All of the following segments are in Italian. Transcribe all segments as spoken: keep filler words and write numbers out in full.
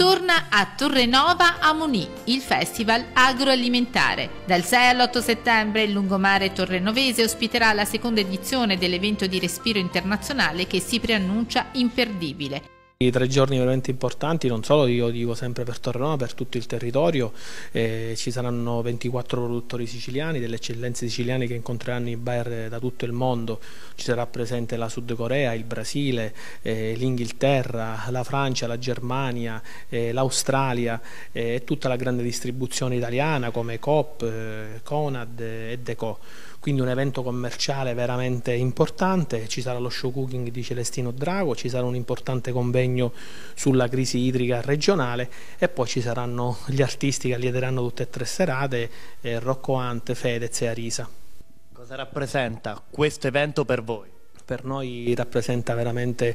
Torna a Torrenova Amunì, il festival agroalimentare. Dal sei all'otto settembre il lungomare torrenovese ospiterà la seconda edizione dell'evento di respiro internazionale che si preannuncia imperdibile. Tre giorni veramente importanti, non solo io dico sempre per Torrenova, per tutto il territorio. Eh, ci saranno ventiquattro produttori siciliani, delle eccellenze siciliane che incontreranno i buyer da tutto il mondo. Ci sarà presente la Sud Corea, il Brasile, eh, l'Inghilterra, la Francia, la Germania, eh, l'Australia e eh, tutta la grande distribuzione italiana come Coop, eh, Conad e Deco. Quindi un evento commerciale veramente importante. Ci sarà lo show cooking di Celestino Drago, ci sarà un importante convegno sulla crisi idrica regionale e poi ci saranno gli artisti che liederanno tutte e tre serate, eh, Rocco Hunt, Fedez e Arisa. Cosa rappresenta questo evento per voi? Per noi rappresenta veramente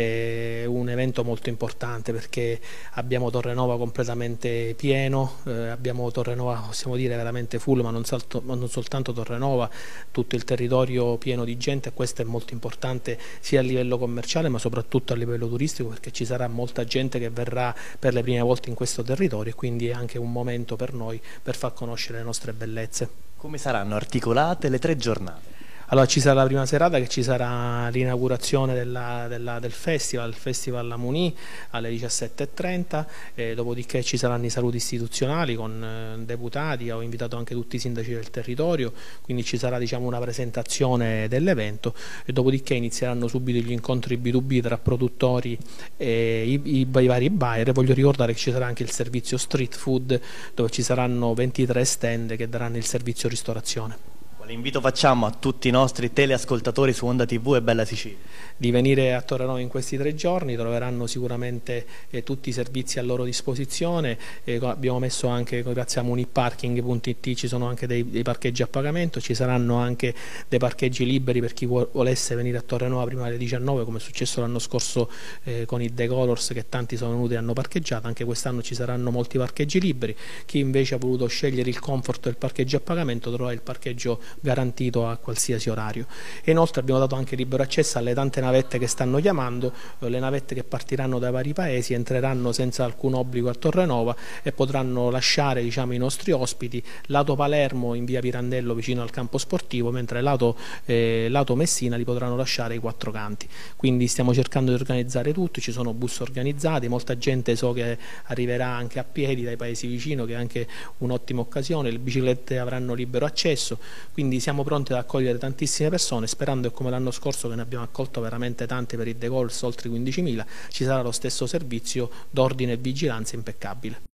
eh, un evento molto importante perché abbiamo Torrenova completamente pieno, eh, abbiamo Torrenova, possiamo dire, veramente full, ma non, salto, ma non soltanto Torrenova, tutto il territorio pieno di gente, e questo è molto importante sia a livello commerciale ma soprattutto a livello turistico, perché ci sarà molta gente che verrà per le prime volte in questo territorio e quindi è anche un momento per noi per far conoscere le nostre bellezze. Come saranno articolate le tre giornate? Allora, ci sarà la prima serata che ci sarà l'inaugurazione della, della, del festival, il Festival Amunì alle diciassette e trenta, eh, dopodiché ci saranno i saluti istituzionali con eh, deputati. Ho invitato anche tutti i sindaci del territorio, quindi ci sarà, diciamo, una presentazione dell'evento e dopodiché inizieranno subito gli incontri B due B tra produttori e i, i, i vari buyer. Voglio ricordare che ci sarà anche il servizio street food dove ci saranno ventitré stand che daranno il servizio ristorazione. Quale invito facciamo a tutti i nostri teleascoltatori su Onda tivù e Bella Sicilia? Di venire a Torrenova in questi tre giorni, troveranno sicuramente eh, tutti i servizi a loro disposizione. Eh, abbiamo messo anche, grazie a muniparking punto it, ci sono anche dei, dei parcheggi a pagamento, ci saranno anche dei parcheggi liberi per chi volesse venire a Torrenova prima delle diciannove, come è successo l'anno scorso eh, con i The Colors, che tanti sono venuti e hanno parcheggiato. Anche quest'anno ci saranno molti parcheggi liberi. Chi invece ha voluto scegliere il comfort del parcheggio a pagamento troverà il parcheggio garantito a qualsiasi orario. E inoltre abbiamo dato anche libero accesso alle tante navette che stanno chiamando, le navette che partiranno dai vari paesi, entreranno senza alcun obbligo a Torrenova e potranno lasciare, diciamo, i nostri ospiti lato Palermo in via Pirandello vicino al campo sportivo, mentre lato, eh, lato Messina li potranno lasciare ai quattro canti. Quindi stiamo cercando di organizzare tutto, ci sono bus organizzati, molta gente so che arriverà anche a piedi dai paesi vicino, che è anche un'ottima occasione, le biciclette avranno libero accesso. Quindi siamo pronti ad accogliere tantissime persone, sperando che come l'anno scorso, che ne abbiamo accolto veramente tante per i The Calls, oltre quindicimila, ci sarà lo stesso servizio d'ordine e vigilanza impeccabile.